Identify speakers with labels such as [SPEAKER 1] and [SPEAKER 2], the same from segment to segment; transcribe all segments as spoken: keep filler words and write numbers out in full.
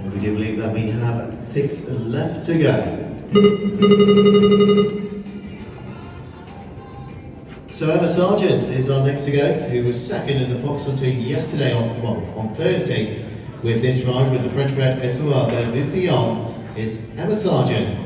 [SPEAKER 1] And we do believe that we have six left to go. So Emma Sargent is on next to go, who was second in the Foxhole team yesterday on well, on Thursday with this ride with the French bred Etoile de Vipion. It's Emma Sargent.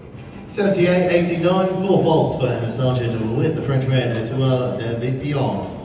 [SPEAKER 1] seventy-eight eighty-nine, four faults for Emma Sargent with the French bred Etoile de Vipion.